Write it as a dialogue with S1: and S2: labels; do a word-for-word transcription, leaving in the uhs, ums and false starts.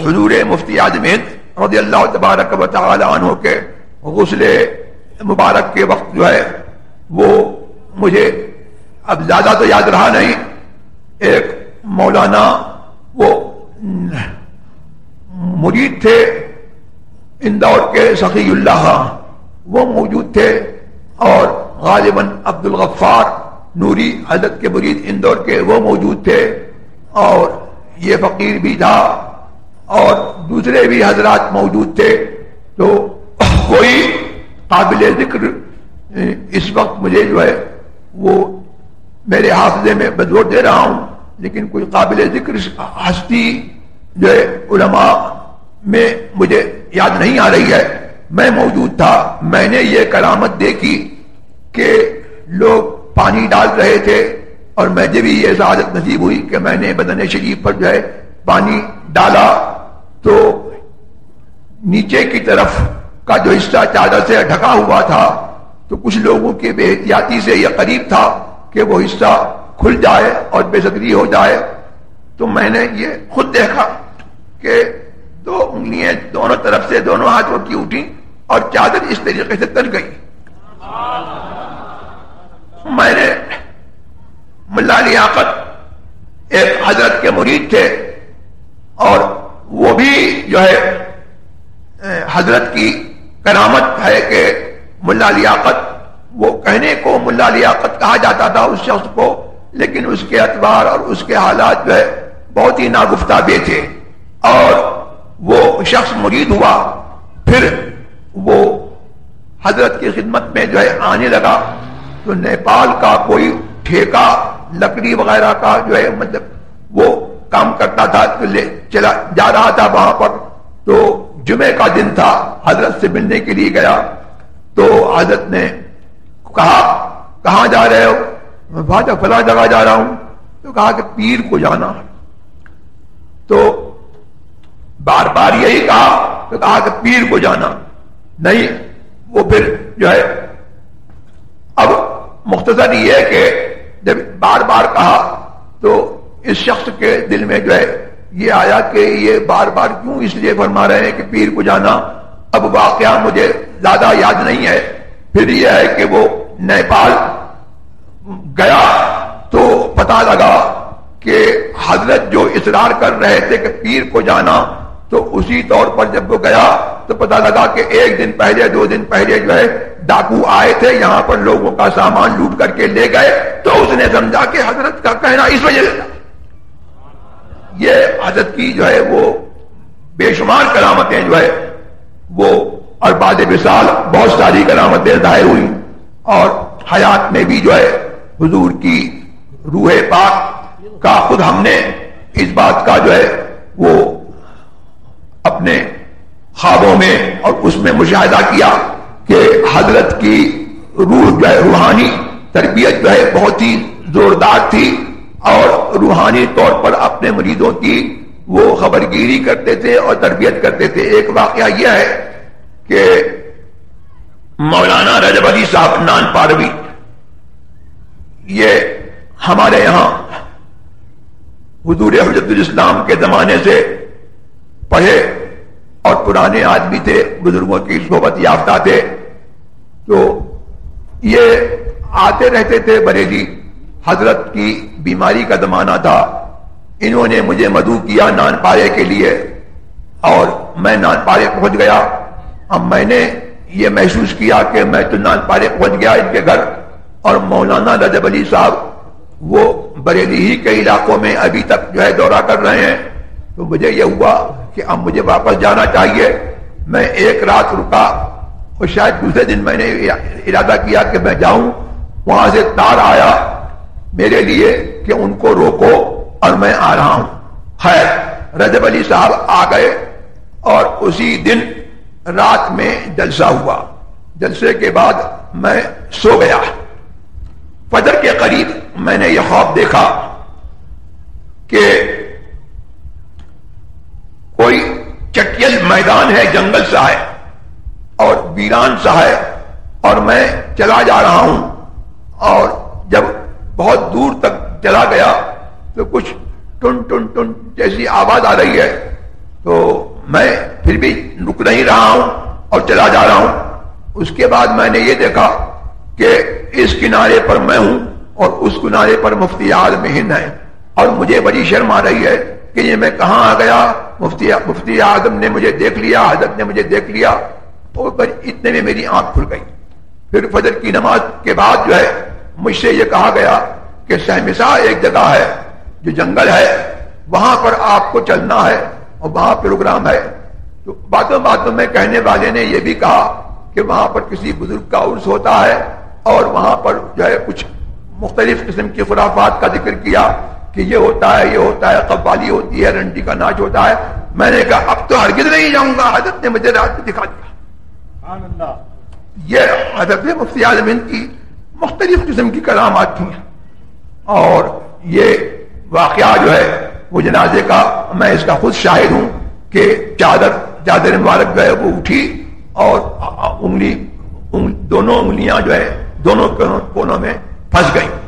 S1: حضور مفتی اعظم ہند رضی اللہ تبارک و تعالی عنہ کے غسل مبارک کے وقت جو ہے وہ مجھے اب زیادہ تو یاد رہا نہیں، ایک مولانا وہ مرید تھے اندور کے سخی اللہ وہ موجود تھے، اور غالباً عبد الغفار نوری حضرت کے مرید اندور کے وہ موجود تھے، اور یہ فقیر بھی تھا اور دوسرے بھی حضرات موجود تھے۔ تو کوئی قابل ذکر اس وقت مجھے جو ہے وہ میرے حافظے میں بزور دے رہا ہوں، لیکن کوئی قابل ذکر ہستی جو ہے علماء میں مجھے یاد نہیں آ رہی ہے۔ میں موجود تھا، میں نے یہ کرامت دیکھی کہ لوگ پانی ڈال رہے تھے، اور مجھے بھی یہ سعادت نصیب ہوئی کہ میں نے بدن شریف پر جو ہے پانی ڈالا، تو نیچے کی طرف کا جو حصہ چادر سے ڈھکا ہوا تھا تو کچھ لوگوں کی بے احتیاطی سے یہ قریب تھا کہ وہ حصہ کھل جائے اور بے صدری ہو جائے، تو میں نے یہ خود دیکھا کہ دو انگلیاں دونوں طرف سے دونوں ہاتھوں کی اٹھی اور چادر اس طریقے سے تل گئی۔ میں نے ملا لیاقت ایک حضرت کے مرید تھے، اور وہ بھی جو ہے حضرت کی کرامت ہے کہ ملا لیاقت، وہ کہنے کو ملا لیاقت کہا جاتا تھا اس شخص کو، لیکن اس کے اعتبار اور اس کے حالات جو ہے بہت ہی ناگفتابے تھے، اور وہ شخص مرید ہوا، پھر وہ حضرت کی خدمت میں جو ہے آنے لگا، تو نیپال کا کوئی ٹھیکہ لکڑی وغیرہ کا جو ہے مطلب وہ کام کرتا تھا، تو لے چلا جا رہا تھا وہاں پر، تو جمعے کا دن تھا، حضرت سے ملنے کے لیے گیا، تو حضرت نے کہا کہاں جا رہے ہو؟ میں بھاجا فلاں جگہ جا رہا ہوں، تو کہا کہ پیر کو جانا، تو بار بار یہی کہا، تو کہا کہ پیر کو جانا نہیں، وہ پھر جو ہے اب مختصر یہ ہے کہ جب بار بار کہا تو اس شخص کے دل میں جو ہے یہ آیا کہ یہ بار بار کیوں اس لیے فرما رہے ہیں کہ پیر کو جانا۔ اب واقعہ مجھے زیادہ یاد نہیں ہے، پھر یہ ہے کہ وہ نیپال گیا تو پتا لگا کہ حضرت جو اصرار کر رہے تھے کہ پیر کو جانا، تو اسی طور پر جب وہ گیا تو پتا لگا کہ ایک دن پہلے دو دن پہلے جو ہے ڈاکو آئے تھے، یہاں پر لوگوں کا سامان لوٹ کر کے لے گئے، تو اس نے سمجھا کہ حضرت کا کہنا اس وجہ سے۔ یہ حضرت کی جو ہے وہ بے شمار کرامتیں جو ہے وہ، اور بعد وصال بہت ساری کرامتیں ظاہر ہوئی، اور حیات میں بھی جو ہے حضور کی روح پاک کا خود ہم نے اس بات کا جو ہے وہ اپنے خوابوں میں اور اس میں مشاہدہ کیا کہ حضرت کی روح جو ہے روحانی تربیت جو ہے بہت ہی زوردار تھی، اور روحانی طور پر اپنے مریدوں کی وہ خبرگیری کرتے تھے اور تربیت کرتے تھے۔ ایک واقعہ یہ ہے کہ مولانا رجب علی صاحب نان پاروی، یہ ہمارے یہاں حضور حجت الاسلام کے زمانے سے پڑھے اور پرانے آدمی تھے، بزرگوں کی صحبت یافتہ تھے، تو یہ آتے رہتے تھے بریلی۔ حضرت کی بیماری کا زمانہ تھا، انہوں نے مجھے مدعو کیا نان پارے کے لیے، اور میں نان پارے پہنچ گیا۔ اب میں نے یہ محسوس کیا کہ میں تو نان پارے پہنچ گیا ان کے گھر، اور مولانا رجب علی صاحب وہ بریلی ہی کے علاقوں میں ابھی تک جو ہے دورہ کر رہے ہیں، تو مجھے یہ ہوا کہ اب مجھے واپس جانا چاہیے۔ میں ایک رات رکا، اور شاید دوسرے دن میں نے ارادہ کیا کہ میں جاؤں۔ وہاں سے تار آیا میرے لیے کہ ان کو روکو اور میں آ رہا ہوں۔ خیر رجب علی صاحب آ گئے، اور اسی دن رات میں جلسہ ہوا۔ جلسے کے بعد میں سو گیا۔ فجر کے قریب میں نے یہ خواب دیکھا کہ کوئی چٹیل میدان ہے، جنگل سا ہے اور ویران سا ہے، اور میں چلا جا رہا ہوں، اور جب بہت دور تک چلا گیا تو کچھ ٹن ٹن ٹن جیسی آواز آ رہی ہے، تو نہیں رہا ہوں اور چلا جا رہا ہوں. اس کے بعد میں نے یہ دیکھا کہ اس کنارے پر میں ہوں اور اس کنارے پر مفتی اعظم ہند ہے, اور مجھے بڑی شرم آ رہی ہے کہ یہ میں کہاں آ گیا. مفتی مفتی اعظم نے مجھے دیکھ لیا, حضرت نے مجھے دیکھ لیا, اور اتنے میں میری آنکھ کھل گئی. پھر فجر کی نماز کے بعد جو ہے مجھ سے یہ کہا گیا کہ سہمسا ایک جگہ ہے جو جنگل ہے, وہاں پر آپ کو چلنا ہے اور وہاں پروگرام ہے. تو باتوں باتوں میں کہنے والے نے یہ بھی کہا کہ وہاں پر کسی بزرگ کا عرس ہوتا ہے, اور وہاں پر جو ہے کچھ مختلف قسم کی خرافات کا ذکر کیا کہ یہ ہوتا ہے, یہ ہوتا ہے, قوالی ہوتی ہے, رنڈی کا ناچ ہوتا ہے. میں نے کہا اب تو ہرگز نہیں جاؤں گا, حضرت نے مجھے رات میں دکھا دیا. سبحان اللہ. یہ حضرت مفتی اعظم ہند کی مختلف قسم کی کرامات تھیں, اور یہ واقعہ جو ہے وہ جنازے کا میں اس کا خود شاہد ہوں کہ چادر چادر مبارک جو ہے وہ اٹھی اور انگلی دونوں انگلیاں جو ہے دونوں کونوں میں پھنس گئیں.